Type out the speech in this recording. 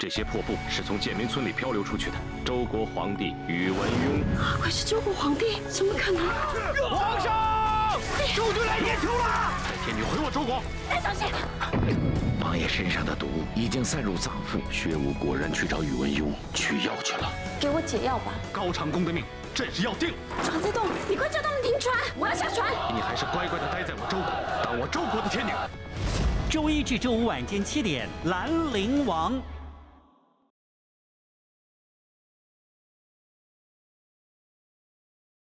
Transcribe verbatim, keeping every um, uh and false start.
这些破布是从建民村里漂流出去的。周国皇帝宇文邕， 会是周国皇帝？怎么可能？ 皇上，周军来点球了！ 带天女回我周国。 再小心！ 王爷身上的毒已经散入脏腑，薛武果然去找宇文邕取药去了。 给我解药吧。 高长恭的命，朕是要定了。 船在动，你快叫他们停船！我要下船。 你还是乖乖的待在我周国，当我周国的天女。 周一至周五晚间七点，《兰陵王》。